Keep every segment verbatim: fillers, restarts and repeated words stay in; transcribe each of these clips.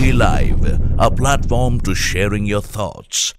G Live, a platform to sharing your thoughts.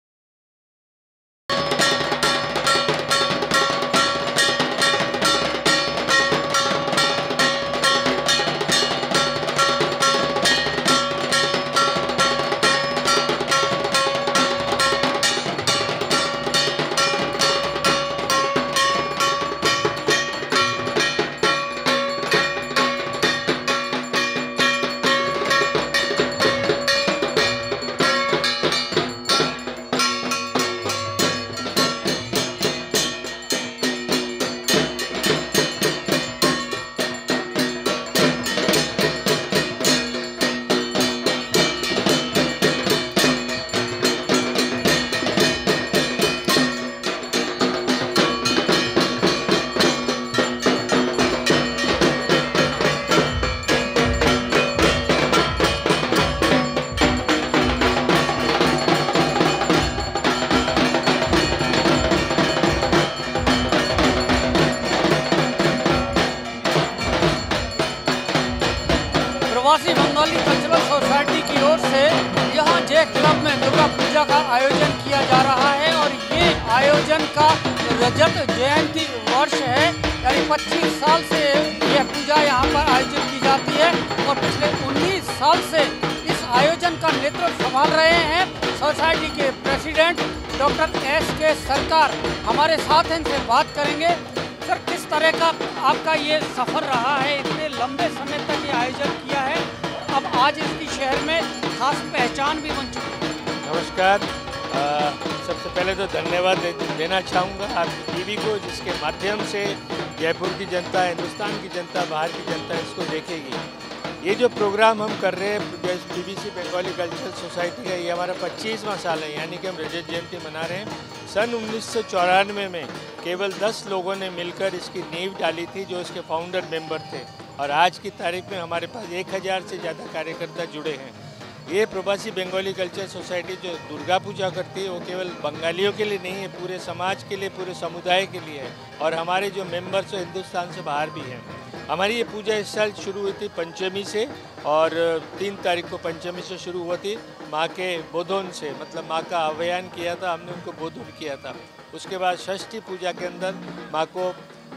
प्रवासी Bengali cultural society की ओर से यहाँ जे क्लब में दुर्गा पूजा का आयोजन किया जा रहा है और ये आयोजन का रजत जयंती वर्ष है, यानी पच्चीस साल से यह पूजा यहाँ पर आयोजित की जाती है और पिछले उन्नीस साल से इस आयोजन का नेतृत्व संभाल रहे हैं सोसाइटी के प्रेसिडेंट डॉक्टर एस के सरकार हमारे साथ हैं, इनसे बात करेंगे। सर, किस तरह का आपका ये सफ़र रहा है, इतने लंबे समय तक ये आयोजन किया है, अब आज इसकी शहर में खास पहचान भी बन चुकी है। नमस्कार, आ, सबसे पहले तो धन्यवाद दे, देना चाहूँगा आपकी टीवी को, जिसके माध्यम से जयपुर की जनता, हिंदुस्तान की जनता, बाहर की जनता इसको देखेगी। ये जो प्रोग्राम हम कर रहे हैं पीबीसी बंगाली कल्चरल सोसाइटी का, ये हमारा पच्चीसवां साल है, यानी कि हम रजत जयंती मना रहे हैं। सन उन्नीस सौ चौरानवे में केवल दस लोगों ने मिलकर इसकी नींव डाली थी, जो इसके फाउंडर मेंबर थे, और आज की तारीख में हमारे पास एक हज़ार से ज़्यादा कार्यकर्ता जुड़े हैं। ये प्रवासी बंगाली कल्चर सोसाइटी जो दुर्गा पूजा करती है, वो केवल बंगालियों के लिए नहीं है, पूरे समाज के लिए, पूरे समुदाय के लिए है, और हमारे जो मेंबर्स हैं हिंदुस्तान से बाहर भी हैं। हमारी ये पूजा इस साल शुरू हुई थी पंचमी से, और तीन तारीख को पंचमी से शुरू हुई थी माँ के बोधन से, मतलब माँ का आह्वान किया था हमने, उनको बोधन किया था। उसके बाद षष्ठी पूजा के अंदर माँ को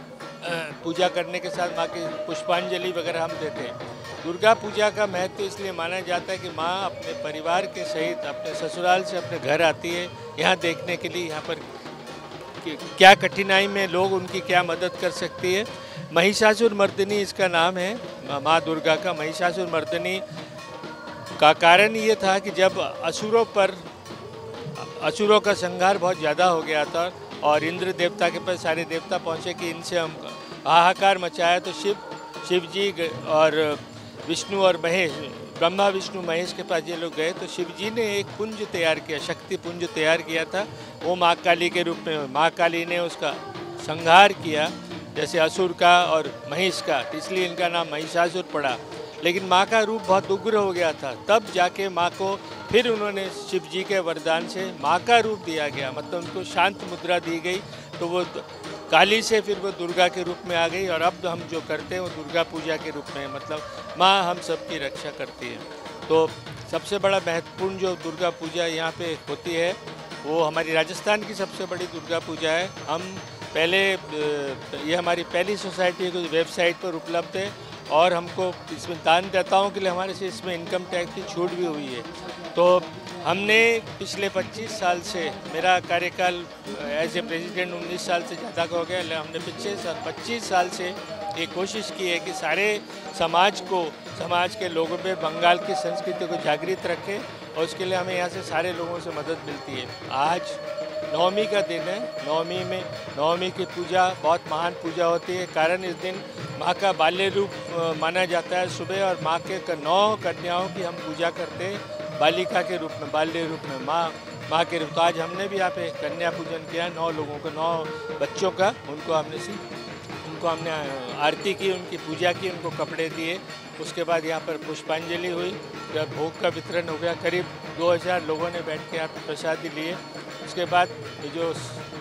पूजा करने के साथ माँ की पुष्पांजलि वगैरह हम देते हैं। दुर्गा पूजा का महत्व इसलिए माना जाता है कि माँ अपने परिवार के सहित अपने ससुराल से अपने घर आती है, यहाँ देखने के लिए, यहाँ पर क्या कठिनाई में लोग उनकी क्या मदद कर सकती है। महिषासुर मर्दिनी इसका नाम है, माँ दुर्गा का। महिषासुर मर्दिनी का कारण ये था कि जब असुरों पर असुरों का संहार बहुत ज़्यादा हो गया था और इंद्र देवता के पास सारे देवता पहुँचे कि इनसे हम हाहाकार मचाया, तो शिव शिव जी और विष्णु और महेश, ब्रह्मा विष्णु महेश के पास ये लोग गए, तो शिव जी ने एक पुंज तैयार किया, शक्ति पुंज तैयार किया था, वो माँ काली के रूप में। माँ काली ने उसका संहार किया, जैसे असुर का और महिष का, इसलिए इनका नाम महिषासुर पड़ा। लेकिन माँ का रूप बहुत उग्र हो गया था, तब जाके माँ को फिर उन्होंने शिव जी के वरदान से माँ का रूप दिया गया, मतलब उनको शांत मुद्रा दी गई, तो वो काली से फिर वो दुर्गा के रूप में आ गई। और अब हम जो करते हैं वो दुर्गा पूजा के रूप में, मतलब माँ हम सबकी रक्षा करती है। तो सबसे बड़ा महत्वपूर्ण जो दुर्गा पूजा यहाँ पे होती है, वो हमारी राजस्थान की सबसे बड़ी दुर्गा पूजा है। हम पहले, ये हमारी पहली सोसाइटी की वेबसाइट पर उपलब्ध है, और हमको इसमें दानदाताओं के लिए हमारे से इसमें इनकम टैक्स की छूट भी हुई है। तो हमने पिछले पच्चीस साल से, मेरा कार्यकाल एज ए प्रेसिडेंट उन्नीस साल से ज़्यादा का हो गया, हमने पिछले साल पच्चीस साल से ये कोशिश की है कि सारे समाज को, समाज के लोगों में बंगाल की संस्कृति को जागृत रखें, और उसके लिए हमें यहाँ से सारे लोगों से मदद मिलती है। आज नवमी का दिन है, नवमी में नवमी की पूजा बहुत महान पूजा होती है, कारण इस दिन माँ का बाल्य रूप माना जाता है सुबह, और माँ के नौ कन्याओं की हम पूजा करते हैं बालिका के रूप में, बाल्य रूप में, माँ माँ के रूप। तो आज हमने भी यहाँ पे कन्या पूजन किया, नौ लोगों को, नौ बच्चों का, उनको हमने सी उनको हमने आरती की, उनकी पूजा की, उनको कपड़े दिए। उसके बाद यहाँ पर पुष्पांजलि हुई, जब भोग का वितरण हो गया, करीब दो हज़ार लोगों ने बैठ के यहाँ पर प्रसादी लिए। उसके बाद जो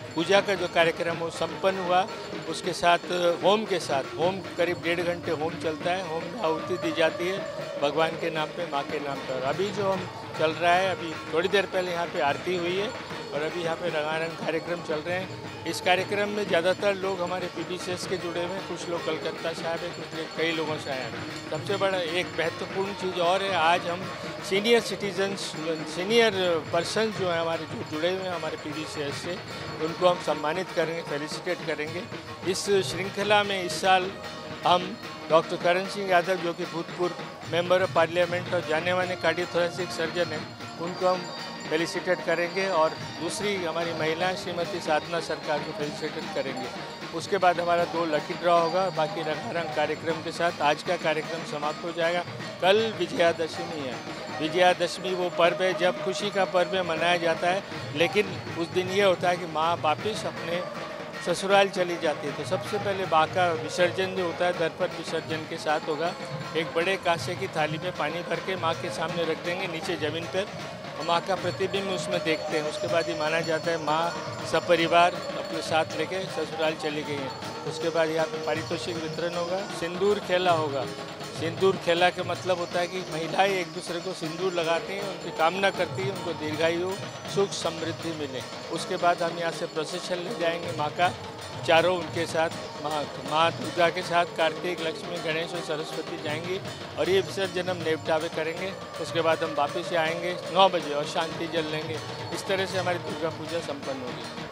पूजा का जो कार्यक्रम वो संपन्न हुआ। उसके साथ होम के साथ होम करीब डेढ़ घंटे होम चलता है। होम में आहुति दी जाती है भगवान के नाम पे, माँ के नाम पर। अभी जो हम चल रहा है, अभी थोड़ी देर पहले यहाँ पे आरती हुई है और अभी यहाँ पे रंगारंग कार्यक्रम चल रहे हैं। इस कार्यक्रम में ज़्यादातर लोग हमारे पीबीसीएस के जुड़े हुए हैं, कुछ लोग कलकत्ता से आए हैं, कुछ लोग कई लोगों से आए हैं। सबसे बड़ा एक महत्वपूर्ण चीज़ और है, आज हम सीनियर सिटीजन्स, सीनियर पर्सन जो हैं हमारे जो जुड़े हुए हैं हमारे पीबीसीएस से, उनको हम सम्मानित करेंगे, फेलिसिटेट करेंगे। इस श्रृंखला में इस साल हम डॉक्टर करण सिंह यादव जो कि भूतपूर्व मेंबर ऑफ पार्लियामेंट और जाने माने कार्डियोथोरेसिक सर्जन हैं, उनको हम फेलिसिटेट करेंगे और दूसरी हमारी महिला श्रीमती साधना सरकार को फेलिसिटेट करेंगे। उसके बाद हमारा दो लकी ड्रॉ होगा। बाकी रंगारंग कार्यक्रम के साथ आज का कार्यक्रम समाप्त हो जाएगा। कल विजयादशमी है। विजयादशमी वो पर्व है जब खुशी का पर्व मनाया जाता है, लेकिन उस दिन ये होता है कि माँ वापिस अपने ससुराल चली जाती है। तो सबसे पहले माँ का विसर्जन जो होता है दर्पण विसर्जन के साथ होगा। एक बड़े कांसे की थाली में पानी भर के माँ के सामने रख देंगे नीचे ज़मीन पर, और माँ का प्रतिबिंब उसमें देखते हैं। उसके बाद ही माना जाता है माँ सपरिवार अपने साथ लेके ससुराल चली गई है। उसके बाद यहाँ पे पारितोषिक वितरण होगा, सिंदूर खेला होगा। सिंदूर खेला का मतलब होता है कि महिलाएं एक दूसरे को सिंदूर लगाती हैं, उनकी कामना करती हैं, उनको दीर्घायु सुख समृद्धि मिले। उसके बाद हम यहाँ से प्रोसेशन ले जाएंगे माँ का, चारों उनके साथ माँ माँ दुर्गा के साथ कार्तिक, लक्ष्मी, गणेश और सरस्वती जाएंगी और ये विसर्जन हम नेवटावे करेंगे। उसके बाद हम वापस आएंगे नौ बजे और शांति जल लेंगे। इस तरह से हमारी दुर्गा पूजा संपन्न होगी।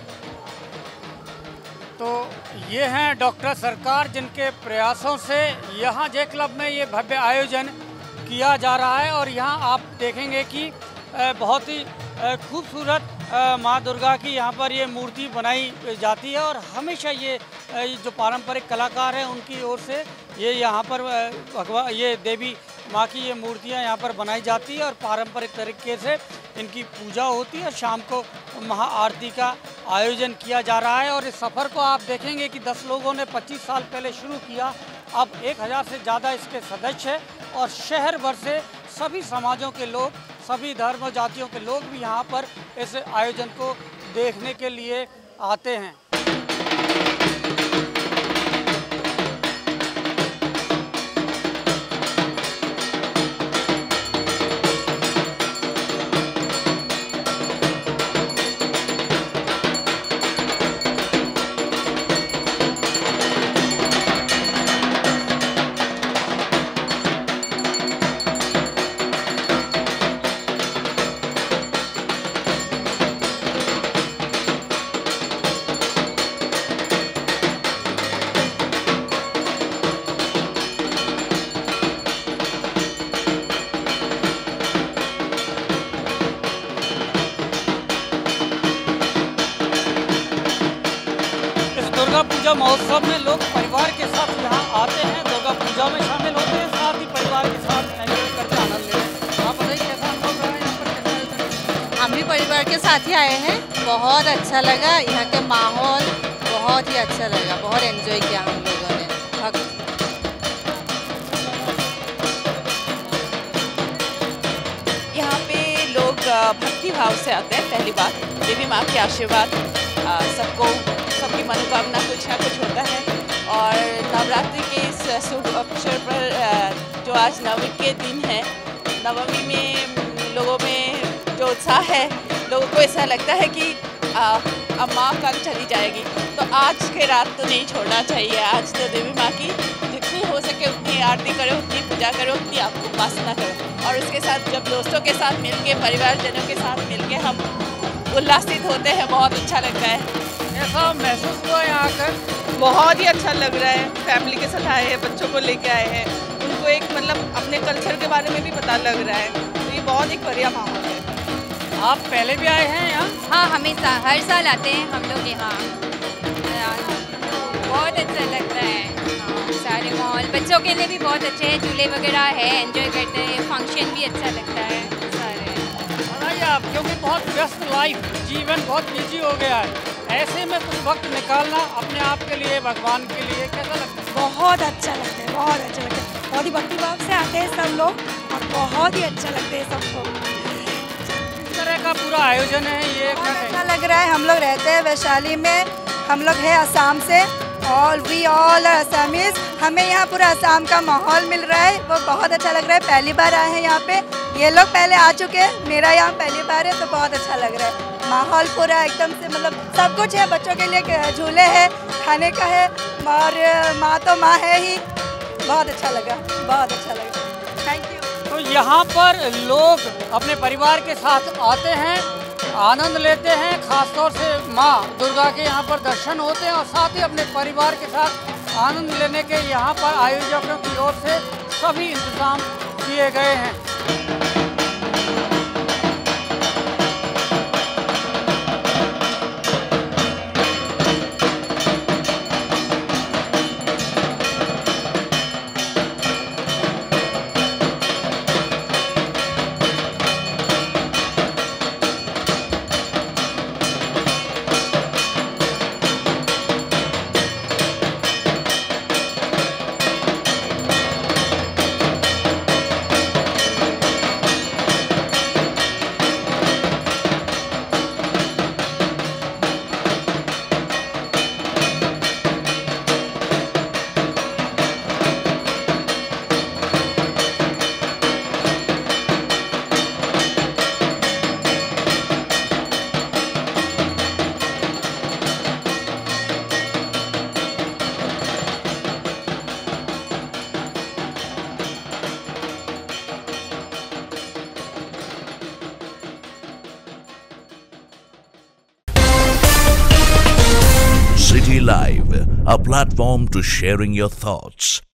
तो ये हैं डॉक्टर सरकार, जिनके प्रयासों से यहाँ जे क्लब में ये भव्य आयोजन किया जा रहा है। और यहाँ आप देखेंगे कि बहुत ही खूबसूरत माँ दुर्गा की यहाँ पर ये मूर्ति बनाई जाती है। और हमेशा ये जो पारंपरिक कलाकार हैं उनकी ओर से ये यहाँ पर भगवान ये देवी माँ की ये मूर्तियाँ यहाँ पर बनाई जाती है और पारंपरिक तरीके से इनकी पूजा होती है। शाम को महाआरती का आयोजन किया जा रहा है। और इस सफ़र को आप देखेंगे कि दस लोगों ने पच्चीस साल पहले शुरू किया, अब एक हज़ार से ज़्यादा इसके सदस्य हैं और शहर भर से सभी समाजों के लोग, सभी धर्म और जातियों के लोग भी यहाँ पर इस आयोजन को देखने के लिए आते हैं। दुर्गा पूजा महोत्सव में लोग परिवार के साथ यहाँ आते हैं, दुर्गा पूजा में शामिल होते हैं, साथ ही परिवार के साथ एंजॉय करके आनंद लेते हैं। आप बताइए कैसा अनुभव रहा है यहाँ पर, कैसा? हम भी परिवार के साथ ही आए हैं, बहुत अच्छा लगा। यहाँ के माहौल बहुत ही अच्छा लगा, बहुत एंजॉय किया हम लोगों ने। यहाँ पे लोग भक्ति भाव से आते हैं। पहली बात देवी माँ के आशीर्वाद, सबको सबकी मनोकामना कुछ ना कुछ होता है। और नवरात्रि के इस शुभ अवसर पर जो आज नवमी के दिन है, नवमी में लोगों में जो उत्साह है, लोगों को ऐसा लगता है कि आ, अब माँ कल चली जाएगी, तो आज के रात तो नहीं छोड़ना चाहिए। आज तो देवी माँ की जितनी हो सके उतनी आरती करो, उतनी पूजा करो, उतनी आपको उपासना करो। और उसके साथ जब दोस्तों के साथ मिलके, परिवारजनों के साथ मिलके हम उल्लासित होते हैं, बहुत अच्छा लगता है। ऐसा महसूस हुआ यहाँ आकर? बहुत ही अच्छा लग रहा है। फैमिली के साथ आए हैं, बच्चों को लेके आए हैं, उनको एक मतलब अपने कल्चर के बारे में भी पता लग रहा है, तो ये बहुत एक बढ़िया माहौल है। आप पहले भी आए हैं यहाँ? हाँ, हमेशा हर साल आते हैं हम लोग यहाँ। बहुत अच्छा लगता है। हाँ, सारे माहौल बच्चों के लिए भी बहुत अच्छे हैं, झूले वगैरह है, एंजॉय करते हैं, फंक्शन भी अच्छा लगता है सारे। बताइए आप, क्योंकि बहुत व्यस्त लाइफ, जीवन बहुत बिजी हो गया है, ऐसे में कुछ वक्त निकालना अपने आप के लिए, भगवान के लिए कैसा लगता है? बहुत अच्छा लगता है, बहुत अच्छा लगता है। बहुत ही भक्ति भाव से आते हैं सब लोग और बहुत ही अच्छा लगता है सबको। तरह का पूरा आयोजन है ये? अच्छा लग रहा है। हम लोग रहते हैं वैशाली में, हम लोग हैं असम से, ऑल वी ऑल असमीज। हमें यहाँ पूरा असम का माहौल मिल रहा है, वो बहुत अच्छा लग रहा है। पहली बार आए हैं यहाँ पे, ये लोग पहले आ चुके हैं, मेरा यहाँ पहली बार है, तो बहुत अच्छा लग रहा है। माहौल पूरा एकदम से मतलब सब कुछ है, बच्चों के लिए झूले हैं, खाने का है, और माँ तो माँ है ही। बहुत अच्छा लगा, बहुत अच्छा लगा। Thank you. तो यहाँ पर लोग अपने परिवार के साथ आते हैं, आनंद लेते हैं, खासतौर से माँ दुर्गा के यहाँ पर दर्शन होते हैं और साथ ही अपने परिवार के साथ आनंद लेने के यहाँ पर आयोजकों की ओर से सभी इंतजाम किए गए हैं। City Live, a platform to sharing your thoughts.